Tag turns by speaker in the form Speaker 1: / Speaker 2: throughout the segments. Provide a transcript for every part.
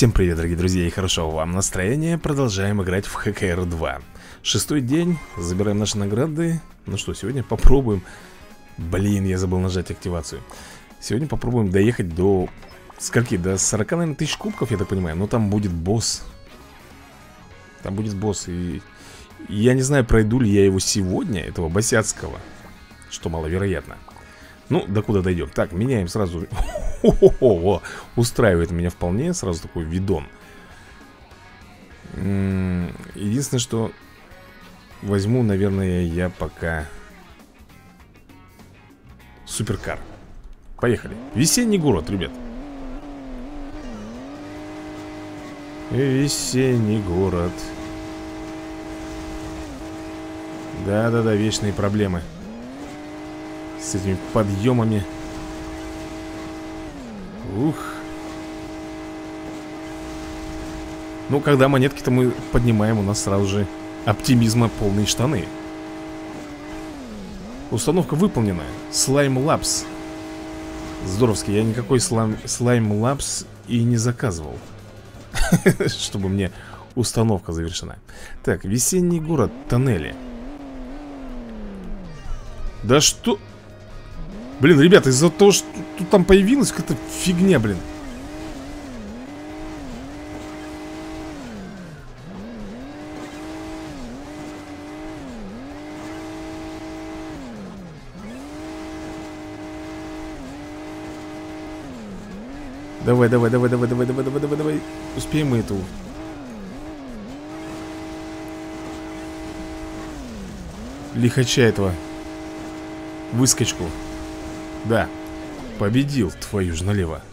Speaker 1: Всем привет, дорогие друзья, и хорошего вам настроения. Продолжаем играть в ХКР 2. Шестой день, забираем наши награды. Ну что, сегодня попробуем. Блин, я забыл нажать активацию. Сегодня попробуем доехать до... Скольки? До 40, наверное, тысяч кубков, я так понимаю. Но там будет босс. Там будет босс. И я не знаю, пройду ли я его сегодня, этого босяцкого, что маловероятно. Ну, докуда дойдем? Так, меняем сразу. О, устраивает меня вполне. Сразу такой видон. Единственное, что возьму, наверное, я пока суперкар. Поехали. Весенний город, ребят. Весенний город. Да-да-да, вечные проблемы с этими подъемами. Ух. Ну, когда монетки-то мы поднимаем, у нас сразу же оптимизма полные штаны. Установка выполнена. Слайм Лапс. Здоровски, я никакой Слайм Лапс и не заказывал. Чтобы мне установка завершена. Так, весенний город, тоннели. Да что... Блин, ребята, из-за того, что тут там появилась какая-то фигня, блин. Давай, давай, давай, давай, давай, давай, давай, давай, давай. Успеем мы эту лихача этого выскочку. Да, победил, твою ж налево.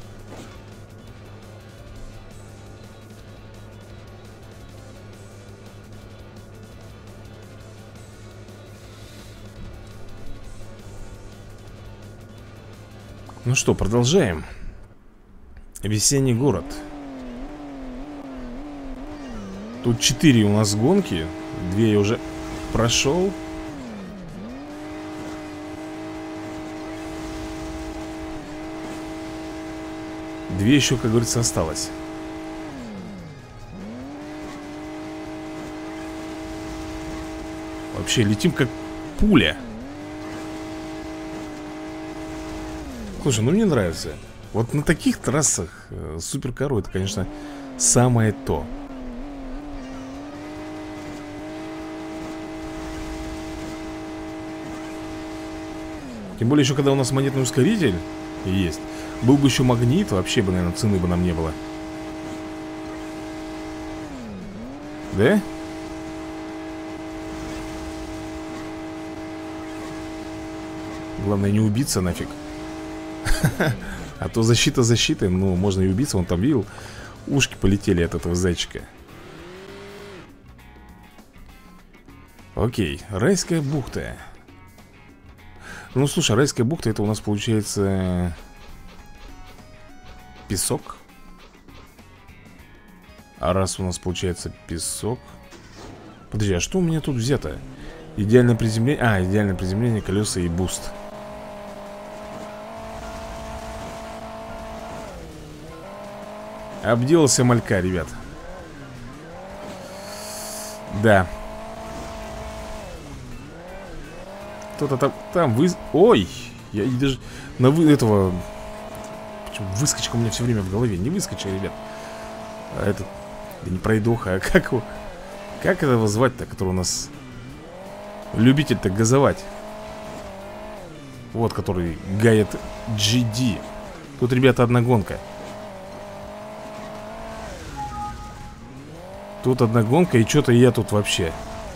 Speaker 1: Ну что, продолжаем. Весенний город. Тут 4 у нас гонки. 2 я уже прошел. Две еще, как говорится, осталось. Вообще летим как пуля. Слушай, ну мне нравится. Вот на таких трассах суперкару это, конечно, самое то. Тем более еще когда у нас монетный ускоритель есть. Был бы еще магнит, вообще бы, наверное, цены бы нам не было. Да? Главное не убиться нафиг. А то защита защитой. Ну, можно и убиться, он там видел. Ушки полетели от этого зайчика. Окей, райская бухта. Ну, слушай, райская бухта, это у нас получается... песок. А раз у нас получается песок... Подожди, а что у меня тут взято? Идеальное приземление... А, идеальное приземление, колеса и буст. Обделался малька, ребят. Да. Кто-то там вы... Ой! Я даже на этого... Выскочка у меня все время в голове. Не выскочил, ребят. А этот... Да не пройдоха, а как его... Как этого звать-то, который у нас... Любитель-то газовать. Вот, который Гает GD. Тут, ребята, одна гонка. Тут одна гонка, и что-то я тут вообще...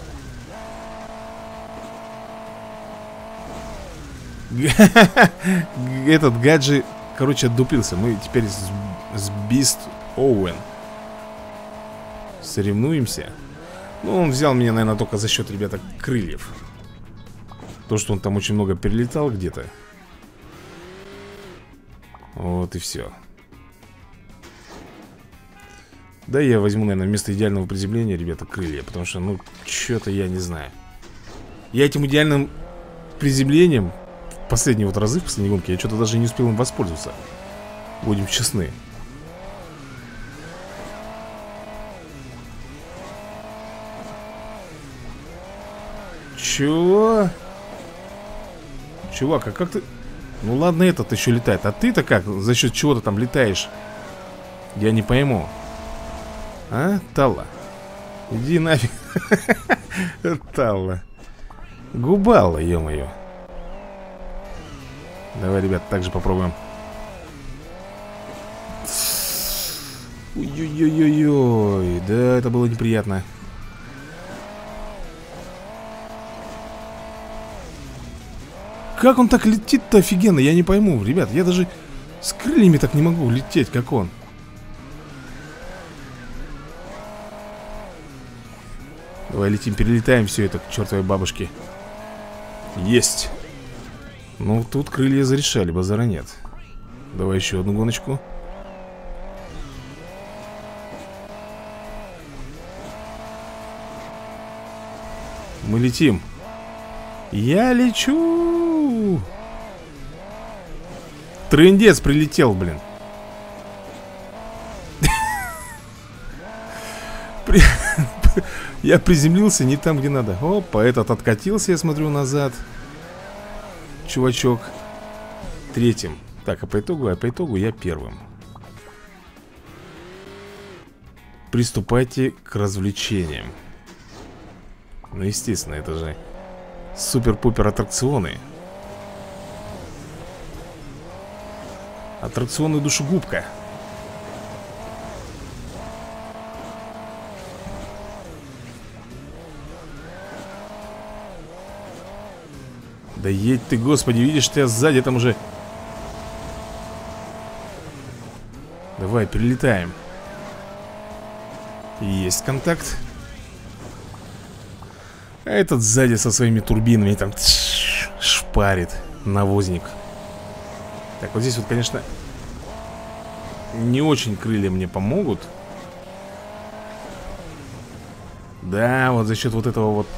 Speaker 1: Этот гаджи... Короче, отдупился. Мы теперь с Бист Оуэн соревнуемся. Ну, он взял меня, наверное, только за счет, ребята, крыльев. То, что он там очень много перелетал где-то. Вот и все. Да, я возьму, наверное, вместо идеального приземления, ребята, крылья. Потому что, ну, что-то я не знаю. Я этим идеальным приземлением последние вот разы в последней гонке я что-то даже не успел им воспользоваться. Будем честны. Чего? Чувак, а как ты... Ну ладно, этот еще летает. А ты-то как? За счет чего ты там летаешь? Я не пойму. А, Талла? Иди нафиг. Талла. Губалла, ё-моё. Давай, ребят, так же попробуем. Ой-ой-ой-ой-ой. Да, это было неприятно. Как он так летит-то офигенно, я не пойму. Ребят, я даже с крыльями так не могу лететь, как он. Давай летим, перелетаем все это к чертовой бабушке. Есть. Ну, тут крылья зарешали, базара нет. Давай еще одну гоночку. Мы летим. Я лечу. Трындец прилетел, блин. Я приземлился не там, где надо. Опа, этот откатился, я смотрю, назад. Чувачок. Третьим. Так, а по итогу я первым. Приступайте к развлечениям. Ну, естественно, это же супер-пупер аттракционы. Аттракционы душегубка. Да едь ты, господи, видишь, тебя сзади там уже. Давай, перелетаем. Есть контакт. А этот сзади со своими турбинами там шпарит. Навозник. Так, вот здесь вот, конечно, не очень крылья мне помогут. Да, вот за счет вот этого вот.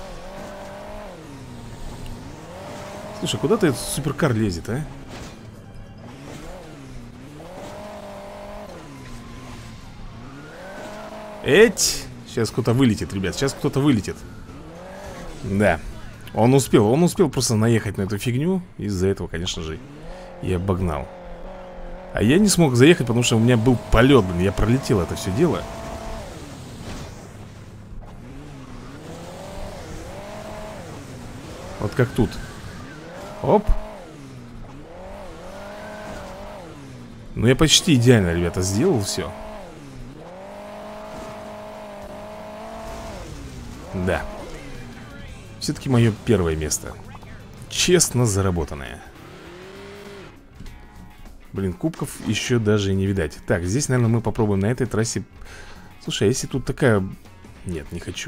Speaker 1: Слушай, куда ты этот суперкар лезет, а? Эть! Сейчас кто-то вылетит, ребят, сейчас кто-то вылетит. Да, он успел просто наехать на эту фигню. Из-за этого, конечно же, я обогнал. А я не смог заехать, потому что у меня был полет, блин. Я пролетел это все дело. Вот как тут. Оп. Ну я почти идеально, ребята, сделал все. Да. Все-таки мое первое место. Честно заработанное. Блин, кубков еще даже не видать. Так, здесь, наверное, мы попробуем на этой трассе. Слушай, а если тут такая... Нет, не хочу.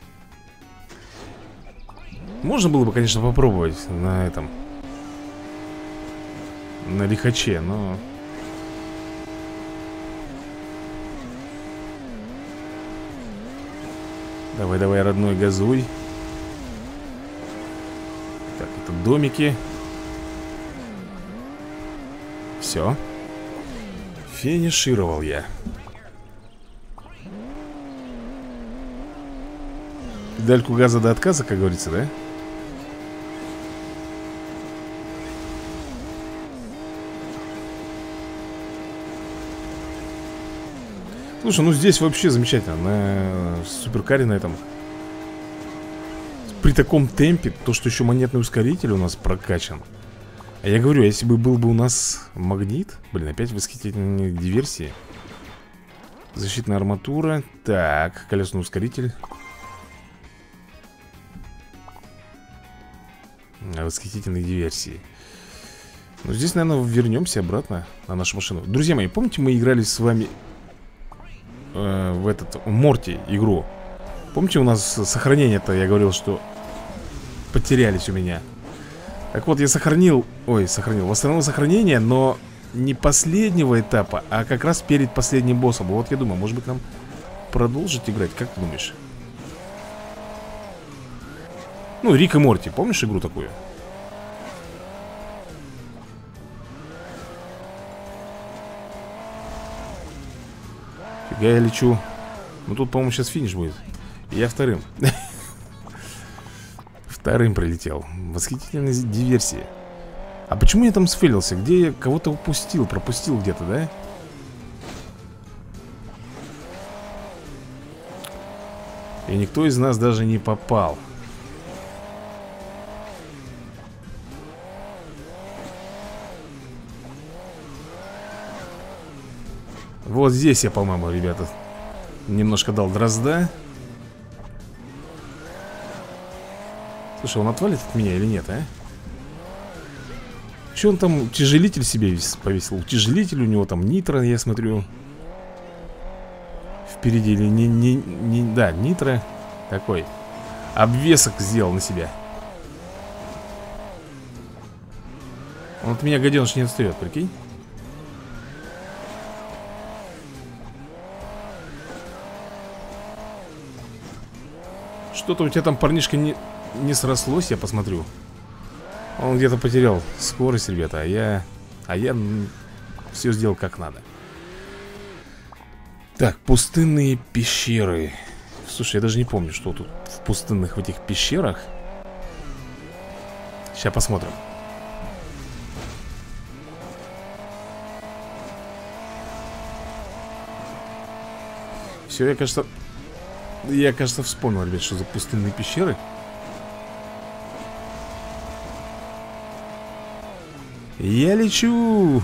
Speaker 1: Можно было бы, конечно, попробовать на этом. На лихаче, но... Давай, давай, родной, газуй. Так, это домики. Все. Финишировал я. Педальку газа до отказа, как говорится, да? Слушай, ну здесь вообще замечательно. На суперкаре на этом. При таком темпе, то, что еще монетный ускоритель у нас прокачан. А я говорю, если бы был бы у нас магнит. Блин, опять восхитительные диверсии. Защитная арматура. Так, колесный ускоритель. Восхитительные диверсии. Ну, здесь, наверное, вернемся обратно на нашу машину. Друзья мои, помните, мы играли с вами в этот Морти игру? Помните, у нас сохранение-то, я говорил, что потерялись у меня. Так вот, я сохранил. Ой, сохранил, восстановил сохранение, но не последнего этапа, а как раз перед последним боссом. Вот я думаю, может быть, нам продолжить играть, как ты думаешь? Ну, Рик и Морти, помнишь игру такую? Фига я лечу. Ну тут, по-моему, сейчас финиш будет. Я вторым. Вторым прилетел. Восхитительная диверсия. А почему я там сфейлился? Где я кого-то упустил, пропустил где-то, да? И никто из нас даже не попал. Вот здесь я, по-моему, ребята, немножко дал дрозда. Слушай, он отвалит от меня или нет, а? Че он там, утяжелитель себе повесил? Утяжелитель у него там нитро, я смотрю. Впереди или не, да, нитро такой. Обвесок сделал на себя. Он от меня, гаденыш, не отстает, прикинь. Что-то у тебя там, парнишка, не срослось, я посмотрю. Он где-то потерял скорость, ребята. А я все сделал как надо. Так, пустынные пещеры. Слушай, я даже не помню, что тут в пустынных в этих пещерах. Сейчас посмотрим. Все, я, кажется, вспомнил, ребят, что за пустынные пещеры. Я лечу.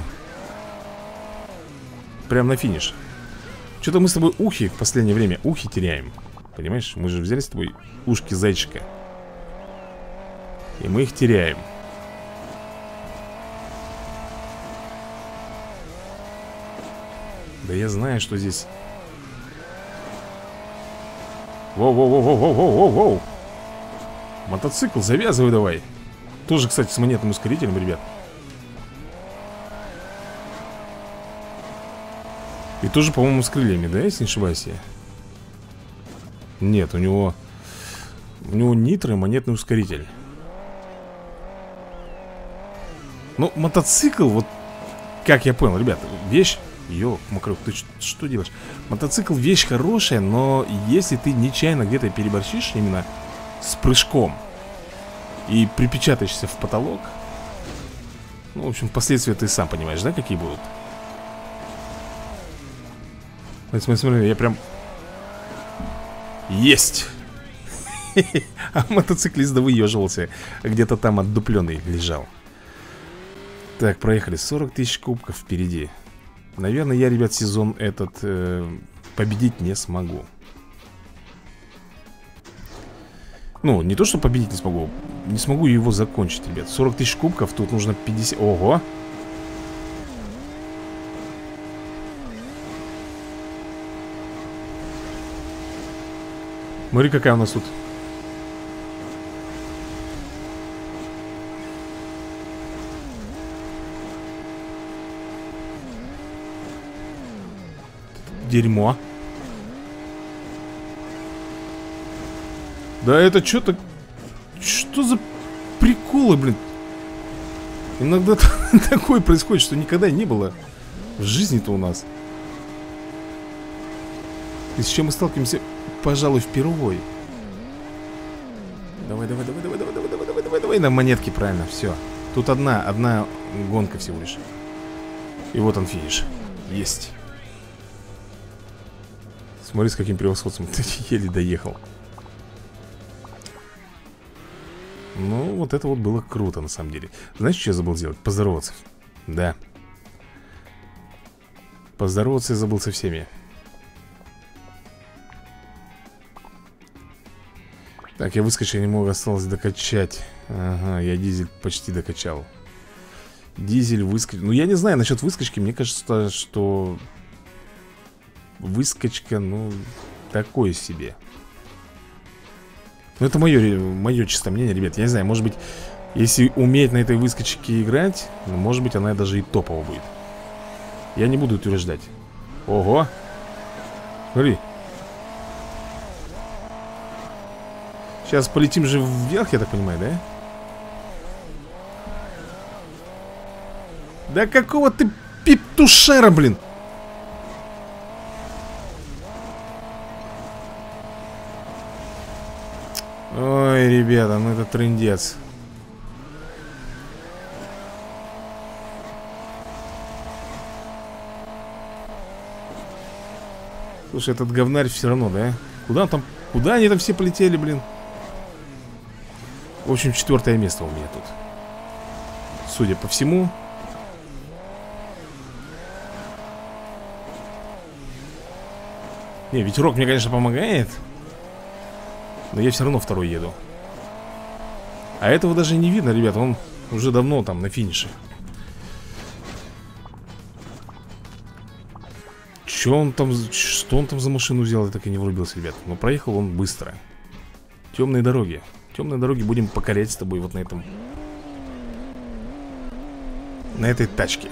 Speaker 1: Прям на финиш. Что-то мы с тобой ухи в последнее время ухи теряем. Понимаешь, мы же взяли с тобой ушки зайчика. И мы их теряем. Да я знаю, что здесь. Воу-воу-воу-воу-воу-воу-воу. Мотоцикл, завязывай давай. Тоже, кстати, с монетным ускорителем, ребят. И тоже, по-моему, с крыльями, да, если не ошибаюсь я? Нет, у него нитро и монетный ускоритель. Ну, мотоцикл, вот, как я понял, ребят, вещь. Ёк, Макрюк, ты что делаешь? Мотоцикл вещь хорошая, но если ты нечаянно где-то переборщишь именно с прыжком и припечатаешься в потолок, ну, в общем, последствия ты сам понимаешь, да, какие будут? Смотри, я прям... Есть! А мотоциклист да выеживался. Где-то там отдупленный лежал. Так, проехали. 40 тысяч кубков впереди. Наверное, я, ребят, сезон этот победить не смогу. Ну, не то, что победить не смогу. Не смогу его закончить, ребят. 40 тысяч кубков, тут нужно 50... Ого! Смотри, какая у нас тут. Дерьмо. Да это что-то... Что за приколы, блин? Иногда такое происходит, что никогда не было в жизни-то у нас. И с чем мы сталкиваемся, пожалуй, впервые. Давай, давай, давай, давай, давай, давай, давай, давай, давай, давай. На монетке, правильно, все. Тут одна гонка всего лишь. И вот он финиш. Есть. Смотри, с каким превосходством. Ты еле доехал. Ну, вот это вот было круто, на самом деле. Знаешь, что я забыл сделать? Поздороваться. Да. Поздороваться я забыл со всеми. Так, я выскочил, немного осталось докачать. Ага, я дизель почти докачал. Дизель выскочил. Ну, я не знаю насчет выскочки. Мне кажется, что выскочка, ну, такое себе. Ну, это мое чисто мнение, ребят. Я не знаю, может быть, если уметь на этой выскочке играть, ну, может быть, она даже и топовая будет. Я не буду утверждать. Ого! Смотри. Сейчас полетим же вверх, я так понимаю, да? Да какого ты петушара, блин! Ой, ребята, ну это трындец. Слушай, этот говнарь все равно, да? Куда он там? Куда они там все полетели, блин? В общем, 4-е место у меня тут. Судя по всему. Не, ветерок мне, конечно, помогает. Но я все равно 2-й еду. А этого даже не видно, ребята. Он уже давно там на финише. Что он там за машину взял? Я так и не врубился, ребят. Но проехал он быстро. Темные дороги. Темные дороги будем покорять с тобой вот на этом. На этой тачке.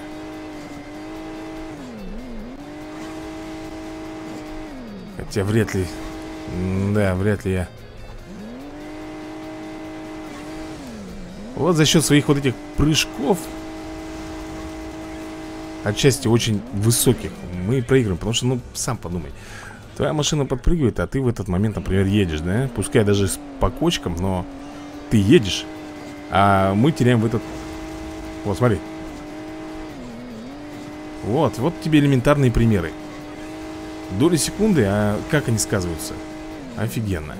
Speaker 1: Хотя вряд ли. Да, вряд ли я. Вот за счет своих вот этих прыжков, отчасти очень высоких, мы проигрываем. Потому что, ну, сам подумай. Твоя машина подпрыгивает, а ты в этот момент, например, едешь, да? Пускай даже по кочкам, но ты едешь. А мы теряем в этот... Вот, смотри. Вот тебе элементарные примеры. Доли секунды, а как они сказываются? Офигенно.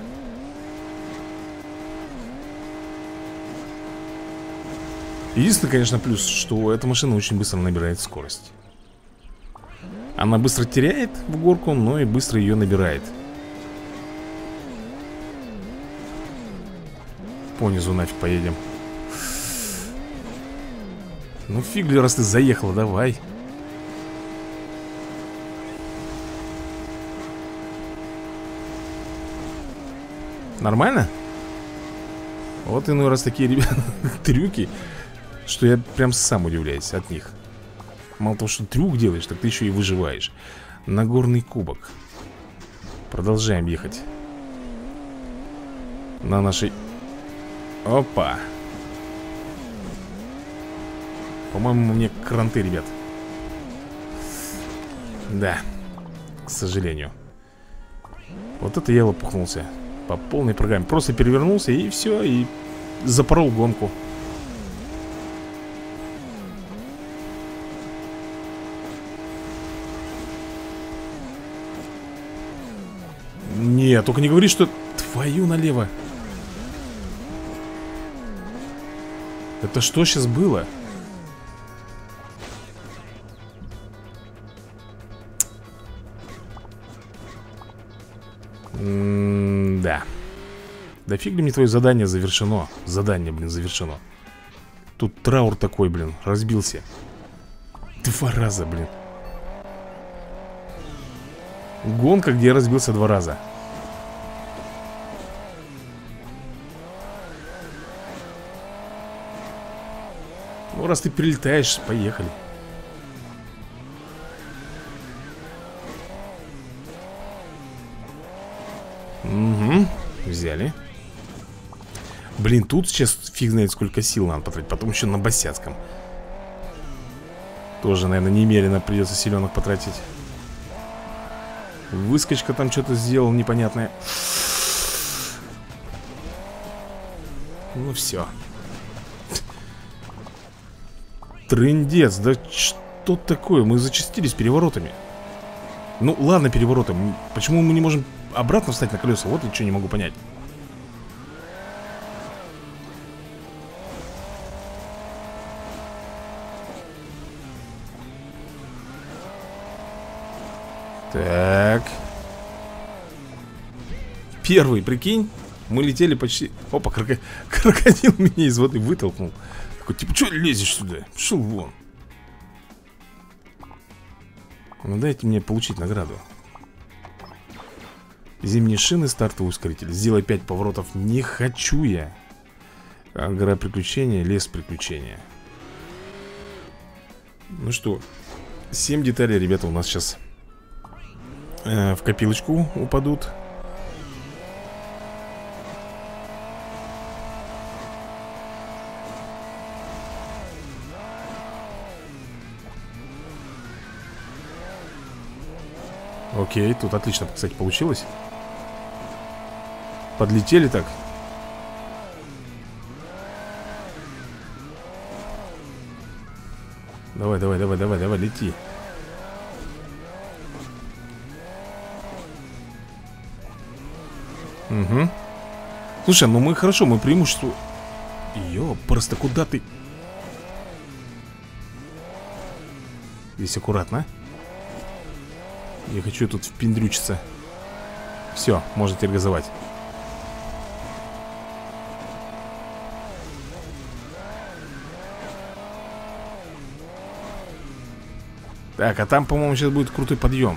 Speaker 1: Единственный, конечно, плюс, что эта машина очень быстро набирает скорость. Она быстро теряет в горку, но и быстро ее набирает. Понизу нафиг поедем. Ну фиг ли, раз ты заехала, давай. Нормально? Вот иной раз такие, ребята, трюки, что я прям сам удивляюсь от них. Мало того, что трюк делаешь, так ты еще и выживаешь. Нагорный кубок. Продолжаем ехать. На нашей... Опа. По-моему, мне кранты, ребят. Да. К сожалению. Вот это я лопухнулся. По полной программе. Просто перевернулся и все. И запорол гонку. Нет, только не говори, что... Твою налево. Это что сейчас было? Да. Да фиг ли мне твое задание завершено. Задание, блин, завершено. Тут траур такой, блин, разбился. 2 раза, блин. Гонка, где я разбился 2 раза. Ну, раз ты прилетаешь, поехали. Угу, взяли. Блин, тут сейчас фиг знает сколько сил надо потратить. Потом еще на босяцком. Тоже, наверное, немерено придется силенок потратить. Выскочка там что-то сделал непонятное. Ну все. Трындец, да что такое? Мы зачастились переворотами. Ну ладно, переворотом. Почему мы не можем обратно встать на колеса? Вот я что не могу понять. Так. Первый, прикинь. Мы летели почти... Опа, крокодил меня из воды вытолкнул. Такой, типа, что лезешь сюда? Шел вон. Ну дайте мне получить награду. Зимние шины, стартовый ускоритель. Сделай 5 поворотов. Не хочу я. Гора приключения, лес приключения. Ну что, 7 деталей, ребята, у нас сейчас в копилочку упадут. Окей, тут отлично, кстати, получилось. Подлетели так. Давай, давай, давай, давай, давай, лети. Угу. Слушай, ну мы хорошо, мы преимущество. Ё, просто куда ты? Здесь аккуратно. Я хочу тут впендрючиться. Все, можно теперь газовать. Так, а там, по-моему, сейчас будет крутой подъем.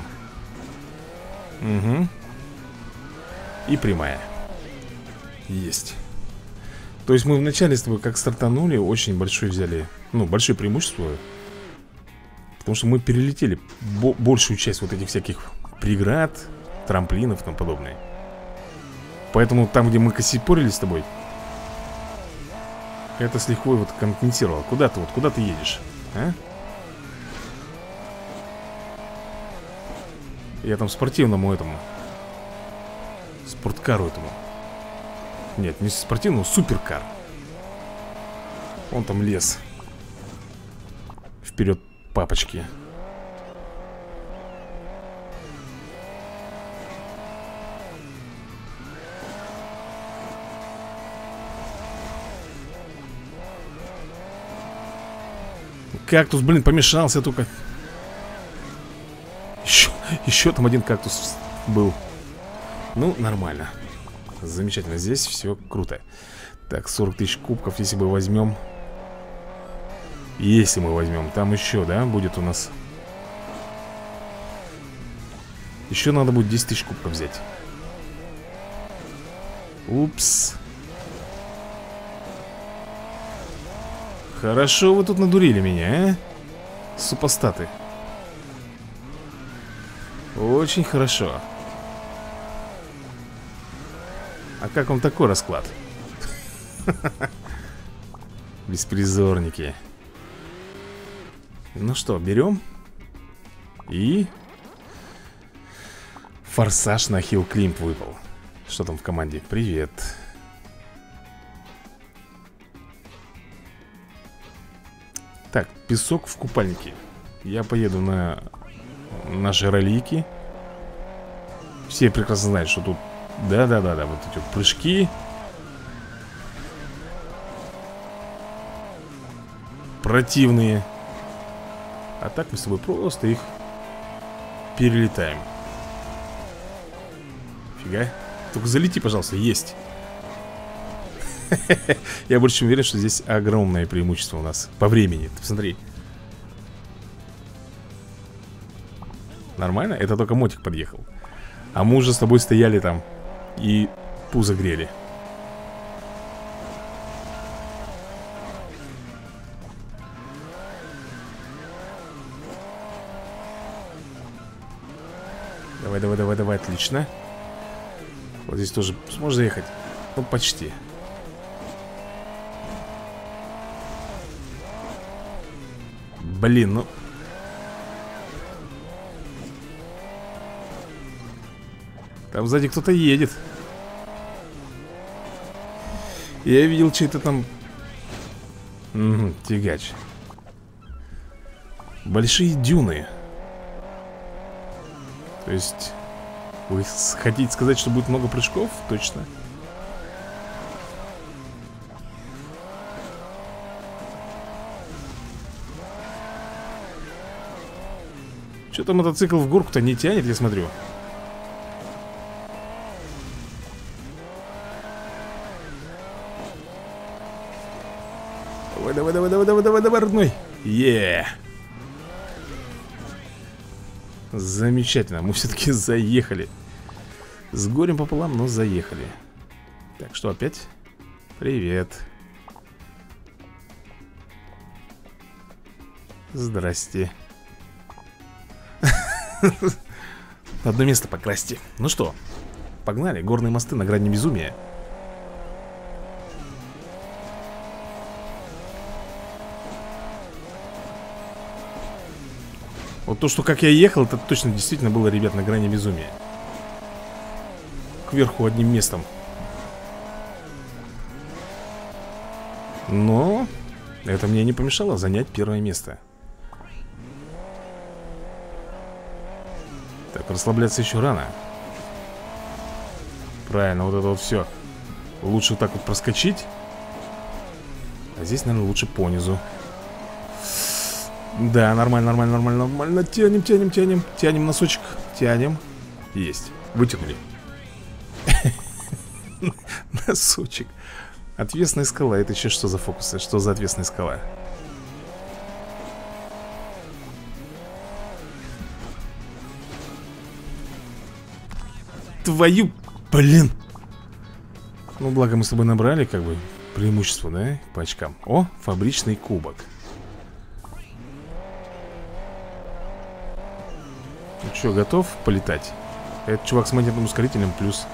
Speaker 1: Угу. И прямая. Есть. То есть мы вначале с тобой как стартанули, очень большой взяли, ну, большое преимущество. Потому что мы перелетели большую часть вот этих всяких преград, трамплинов и тому подобное. Поэтому там, где мы косипорили с тобой, это с лихвой вот компенсировало. Куда ты, вот, куда ты едешь, а? Я там спортивному этому спорткару этому. Нет, не спортивному, суперкар. Он там лез. Вперед, папочки. Кактус, блин, помешался только. Еще там один кактус был. Ну, нормально. Замечательно, здесь все круто. Так, 40 тысяч кубков, если мы возьмем. Если мы возьмем, там еще, да, будет у нас. Еще надо будет 10 тысяч кубков взять. Упс. Хорошо вы тут надурили меня, а? Супостаты. Очень хорошо. А как вам такой расклад? Беспризорники. Ну что, берем. И форсаж на Хилл Климп выпал. Что там в команде? Привет. Так, песок в купальнике. Я поеду на наши ролики. Все прекрасно знают, что тут да-да-да-да, вот эти вот прыжки. Противные. А так мы с тобой просто их перелетаем. Фига. Только залети, пожалуйста, есть. Я больше чем уверен, что здесь огромное преимущество у нас по времени. Ты посмотри. Нормально? Это только мотик подъехал. А мы уже с тобой стояли там и пузо грели. Давай, давай, давай, давай, отлично. Вот здесь тоже сможешь заехать? Ну, почти. Блин, ну... Там сзади кто-то едет. Я видел чей-то там... тягач. Большие дюны. То есть... Вы хотите сказать, что будет много прыжков? Точно. Что-то мотоцикл в горку-то не тянет, я смотрю. Давай, давай, давай, давай, давай, давай, давай, родной. Замечательно, мы все-таки заехали. С горем пополам, но заехали. Так, что опять? Привет. Здрасте. Одно место покрасьте. Ну что, погнали, горные мосты на грани безумия. Вот то, что как я ехал, это точно действительно было, ребят, на грани безумия. Кверху одним местом. Но это мне не помешало занять первое место. Так, расслабляться еще рано. Правильно, вот это вот все. Лучше вот так вот проскочить. А здесь, наверное, лучше понизу. Да, нормально, нормально, нормально, нормально. Тянем, тянем, тянем. Тянем носочек. Тянем. Есть. Вытянули. Носочек. Отвесная скала. Это еще что за фокусы? Что за отвесная скала? Твою... Блин. Ну, благо мы с тобой набрали, как бы, преимущество, да? По очкам. О, фабричный кубок. Ну что, готов полетать? Этот чувак с монетным ускорителем плюс.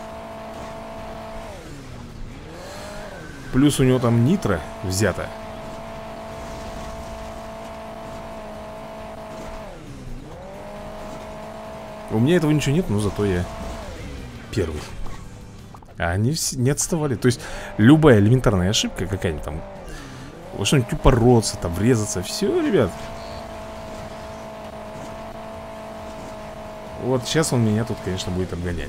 Speaker 1: Плюс у него там нитро взято. У меня этого ничего нет, но зато я первый. А они не отставали. То есть любая элементарная ошибка какая-нибудь там, во что-нибудь упороться, там врезаться. Все, ребят. Вот сейчас он меня тут, конечно, будет обгонять.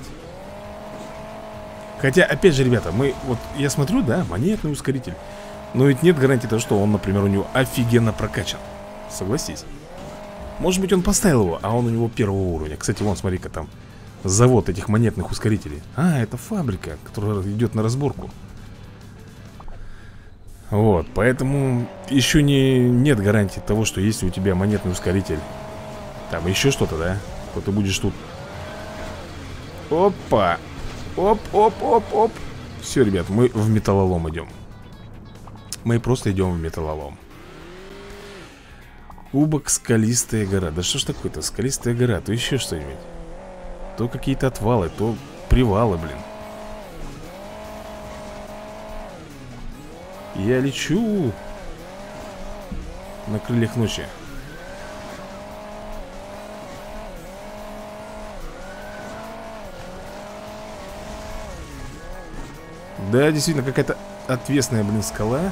Speaker 1: Хотя, опять же, ребята, мы, вот я смотрю, да, монетный ускоритель. Но ведь нет гарантии того, что он, например, у него офигенно прокачан. Согласись. Может быть, он поставил его, а он у него первого уровня. Кстати, вон, смотри-ка, там завод этих монетных ускорителей. А, это фабрика, которая идет на разборку. Вот, поэтому еще нет гарантии того, что если у тебя монетный ускоритель, там еще что-то, да, то ты будешь тут. Опа! Оп-оп-оп-оп. Все, ребят, мы в металлолом идем. Мы просто идем в металлолом. Кубок, скалистая гора. Да что ж такое-то, скалистая гора? То еще что-нибудь. То какие-то отвалы, то привалы, блин. Я лечу на крыльях ночи. Да, действительно, какая-то отвесная, блин, скала.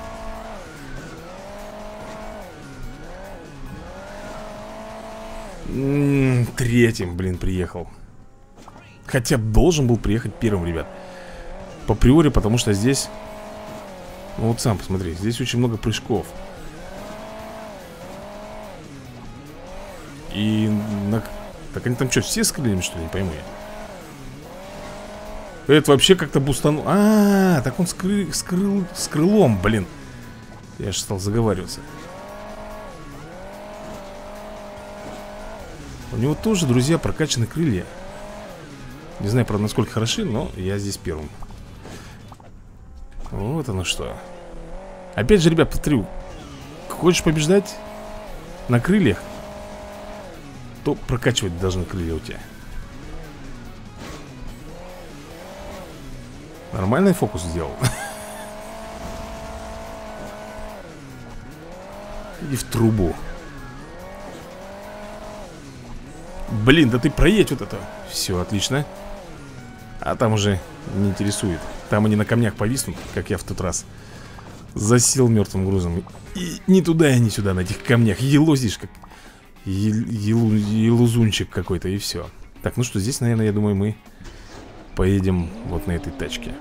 Speaker 1: Третьим, блин, приехал. Хотя должен был приехать первым, ребят. По приори, потому что здесь... Ну вот сам посмотри, здесь очень много прыжков. И... Так они там что, все с крыльями, что ли? Не пойму я. Это вообще как-то бустанул. Так он с крылом, блин. Я же стал заговариваться. У него тоже, друзья, прокачаны крылья. Не знаю, правда, насколько хороши, но я здесь первым. Вот оно что. Опять же, ребят, повторю. Хочешь побеждать на крыльях, то прокачивать должны крылья у тебя. Нормальный фокус сделал. Иди в трубу. Блин, да ты проедь вот это. Все, отлично. А там уже не интересует. Там они на камнях повиснут, как я в тот раз. Засел мертвым грузом. И ни туда, и ни сюда на этих камнях. Елозишь как елузунчик какой-то, и все. Так, ну что, здесь, наверное, я думаю, мы поедем вот на этой тачке.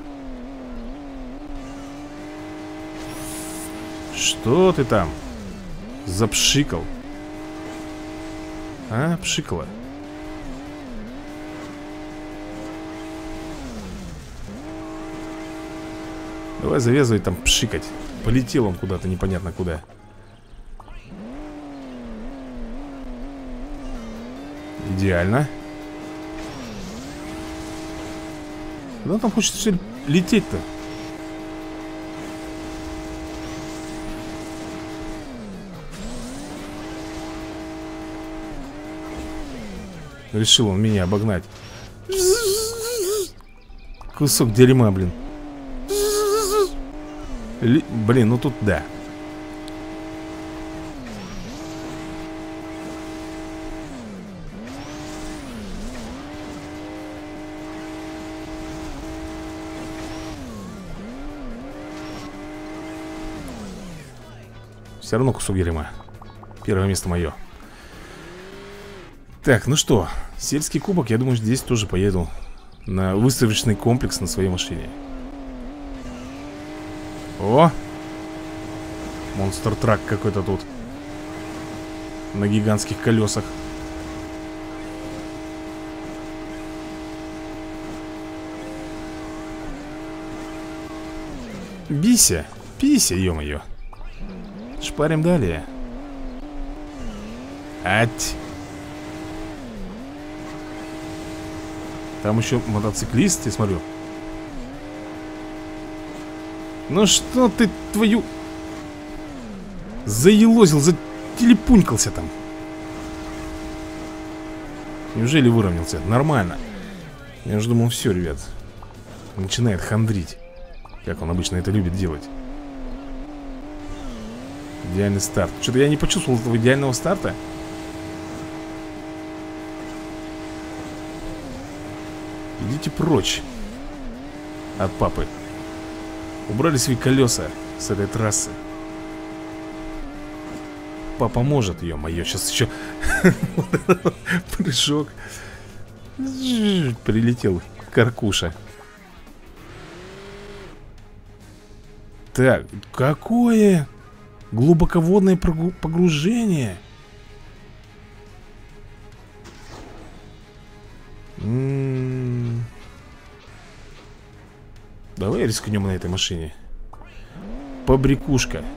Speaker 1: Что ты там запшикал? А, пшикала. Давай завязывай там пшикать. Полетел он куда-то, непонятно куда. Идеально. Куда он там хочет все лететь-то? Решил он меня обогнать. Кусок дерьма, блин. Блин, ну тут да. Все равно кусок дерьма. Первое место мое. Так, ну что, сельский кубок, я думаю, здесь тоже поеду на выставочный комплекс на своей машине. О! Монстр трак какой-то тут. На гигантских колесах. Бися, пися, ё-моё. Шпарим далее. Ать. Там еще мотоциклист, я смотрю. Ну что ты, твою... Заелозил, зателепунькался там. Неужели выровнялся? Нормально. Я же думал, все, ребят. Начинает хандрить. Как он обычно это любит делать. Идеальный старт. Что-то я не почувствовал этого идеального старта. Идите прочь от папы. Убрали свои колеса с этой трассы. Папа может, ё-моё. Сейчас еще прыжок. Прилетел каркуша. Так, какое глубоководное погружение. Давай рискнем на этой машине. Побрякушка.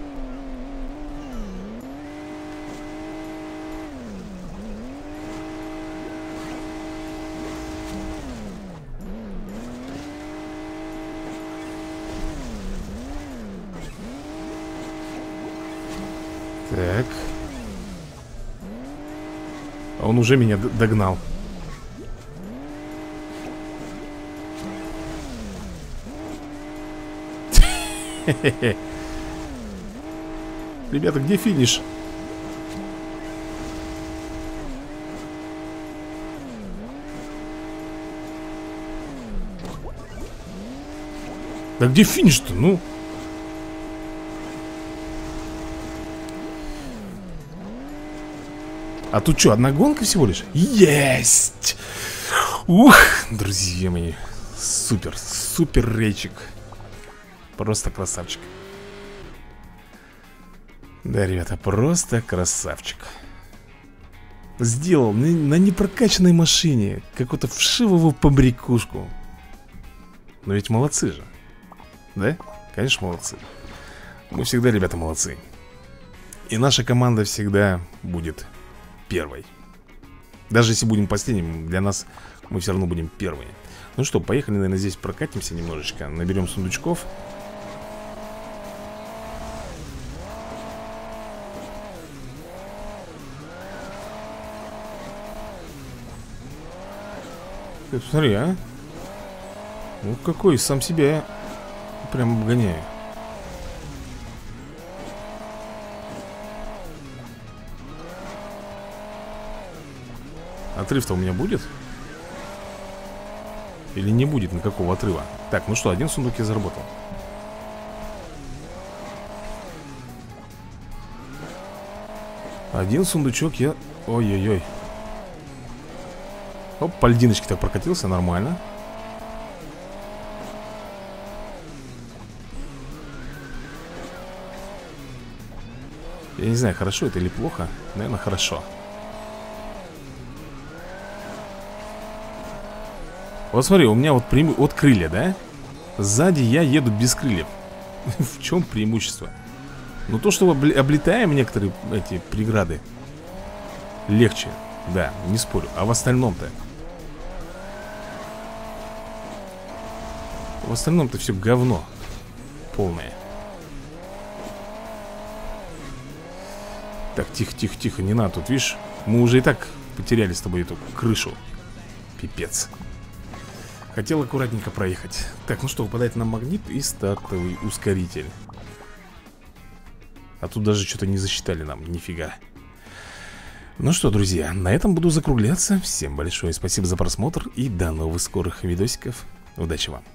Speaker 1: Так. А он уже меня догнал. Ребята, где финиш? Да где финиш-то? Ну. А тут что, одна гонка всего лишь? Есть! Ух, друзья мои. Супер, супер рейчик. Просто красавчик. Да, ребята, просто красавчик. Сделал на непрокачанной машине какую-то вшивого побрякушку. Но ведь молодцы же. Да? Конечно, молодцы. Мы всегда, ребята, молодцы. И наша команда всегда будет первой. Даже если будем последним, для нас мы все равно будем первыми. Ну что, поехали, наверное, здесь прокатимся немножечко. Наберем сундучков. Ты посмотри, а? Ну какой, сам себя я прям обгоняю. Отрыв-то у меня будет? Или не будет никакого отрыва? Так, ну что, один сундук я заработал. Один сундучок я... Ой-ой-ой. Оп, по льдиночке так прокатился, нормально. Я не знаю, хорошо это или плохо. Наверное, хорошо. Вот смотри, у меня вот крылья, да? Сзади я еду без крыльев. В чем преимущество? Ну то, что облетаем некоторые эти преграды, легче, да, не спорю. А в остальном-то? В остальном-то все говно полное. Так, тихо, не надо тут, видишь? Мы уже и так потеряли с тобой эту крышу. Пипец. Хотел аккуратненько проехать. Так, ну что, выпадает нам магнит и стартовый ускоритель. А тут даже что-то не засчитали нам, нифига. Ну что, друзья, на этом буду закругляться. Всем большое спасибо за просмотр и до новых скорых видосиков. Удачи вам.